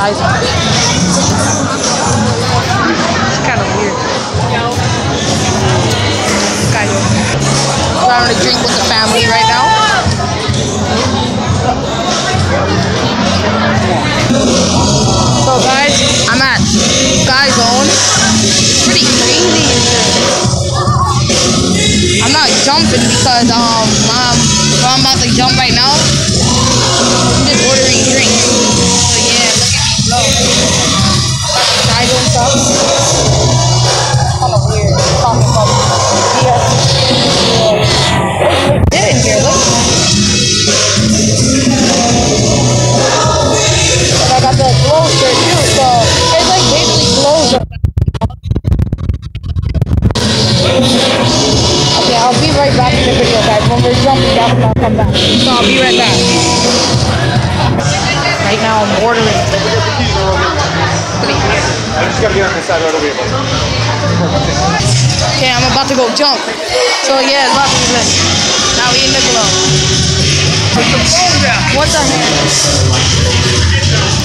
guys. It's kind of weird. Kind of. We're having a drink with the family right now. So guys, I'm at Sky Zone. It's pretty crazy in here. I'm not jumping because I'm about to jump right now. I'm just ordering drinks. So yeah, look at me blow. Sky Zone stuff. Kind of weird. Talking about it's in here, look. And I got the glow shirt too, so it's like basically clothes. Okay, I'll be right back in the video, guys. When we're jumping down, I'll come back. So I'll be right back. Right now, I'm ordering. I just gotta get on this side right over here. Okay, I'm about to go jump. So yeah, it's about to be lit. Now we in the glow. What the heck?